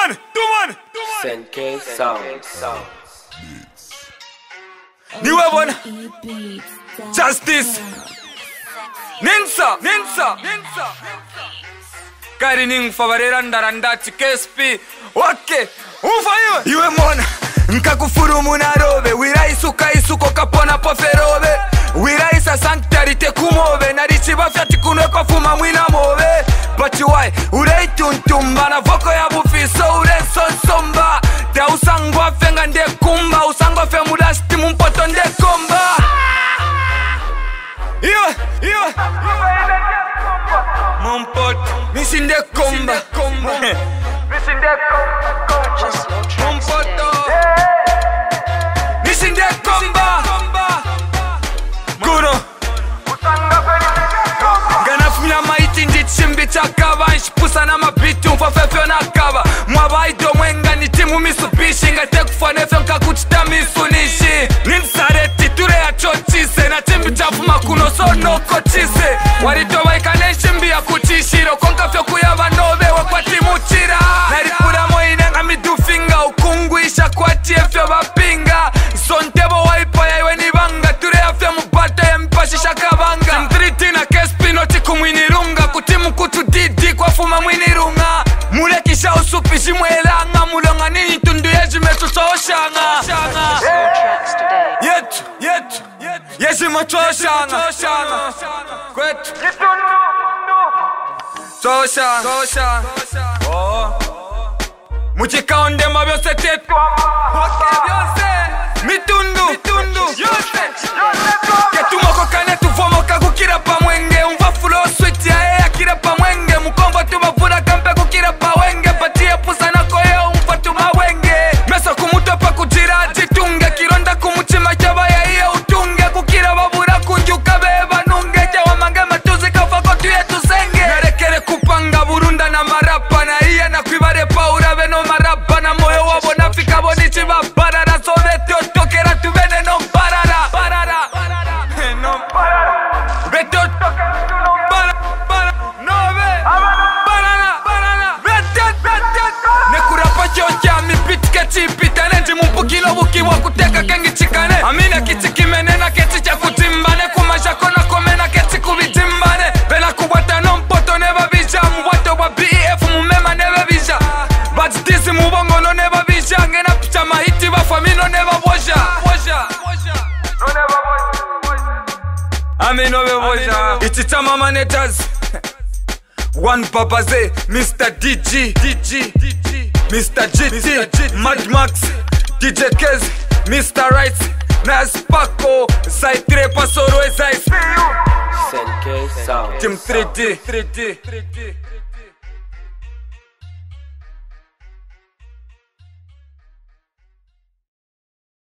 SNK Sound. Niwe bona Justice Ninsa Kari ning favarera ndarandati KSP Okay Ufa iwe mona Nkakufuru munarobe Wiraisuka isuko kapona poferobe Wiraisa sanctarite kumobe Narichi bafyati kunwe kwa fuma mwina mobe But why Ureituntumba na voko ya bufiso Uresonsomba Te usangwa fenga nde kumba Usangwa fe mudasti mumpoto nde komba Iwe Mumpoto Misi nde komba Misi nde komba Mumpoto Misi nde komba Kuno Ganafumya maiti ndichimbi chakava Nshpusa na mabitu mfafefyo na kava Mwabaido mwenga nitimu Mitsubishi Ngatekufane fyo nkakuchita misunishi Ninsareti ture ya chochise Na chimbi chafuma kuno sono kochise Waritoba ikane nshimbi ya kuchishiro Konka fyo kuyaba nobe wakwati muchira Naripura moine nga midufinga Ukunguisha kwa tiefyo bapinga Sontebo waipa ya iwe nibanga Ture ya fyo mubata ya mpashisha kabanga Simtriti na KSP noti kumwinirunga Kutimu kutu didi kwa fuma mwinirunga Mulekisha usupishi mwelanga Mulonga nini tundu yeji metu soshanga Yetu Yeji metu soshanga Kwetu Soshanga Muchikaonde mabyose tetu Mitundu Ketumoko kane tuvomoka kukira pa mwenge Umva fulo sweet ya ea kira pa mwenge Mukombo tubavura kampe kukira pa wenge Patie pusa na koeo umva tumawenge Meso kumutopa kujira jitunge Kironda kumuchima jaba ya iya utunge Kukira babura kunjuka beba nunge Jawa mange matuzi kafako tuye tuzenge Narekere kupanga burunda na marapa Na iya na kuibare pa urabe no marapa Na moyo wabo nafika bonichi babarara Sovete otokera tubene no barara No barara Beto otokera tu no barara No be Barara Nekurapa chocha mi pitke chipita Nenji mupukilo buki wakuteka kengi chikane Amine kichi kimenena kechi cha kutimbane Kumasha kona komena kechi kubijimbane Bela kubwata no mpoto neba bija Mwato wa BEF mumema neba bija Bajitisi mubongo no neba bija Ngena picha mahiti bafamino neba boja No neba boja Ami no be boja Ichichama managers One Babaze Mr. DG Mr. GT Mad Max DJ Kez Mr. Rights Nas Paco Saitre Pasoro Ezais SNK Sound. Team 3D